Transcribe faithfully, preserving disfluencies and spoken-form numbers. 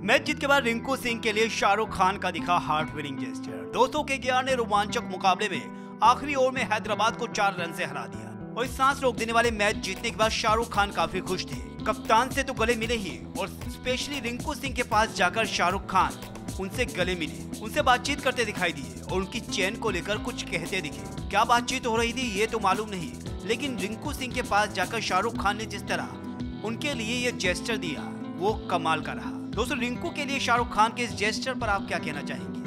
Match जीत के बाद रिंकू सिंह के लिए शाहरुख खान का दिखा हार्ट विनिंग जेस्चर। दोस्तों के केकेआर ने रोमांचक मुकाबले में आखिरी ओवर में हैदराबाद को चार रन से हरा दिया और इस सांस रोक देने वाले मैच जीतने के बाद शाहरुख खान काफी खुश थे। कप्तान से तो गले मिले ही और स्पेशली रिंकू सिंह के पास जाकर शाहरुख खान उनसे गले मिले, उनसे बातचीत करते दिखाई दिए और उनकी चेन को लेकर कुछ कहते दिखे। क्या बातचीत हो रही थी ये तो मालूम नहीं, लेकिन रिंकू सिंह के पास जाकर शाहरुख खान ने जिस तरह उनके लिए ये जेस्चर दिया वो कमाल का रहा। दोस्तों, रिंकू के लिए शाहरुख खान के इस जेस्चर पर आप क्या कहना चाहेंगे?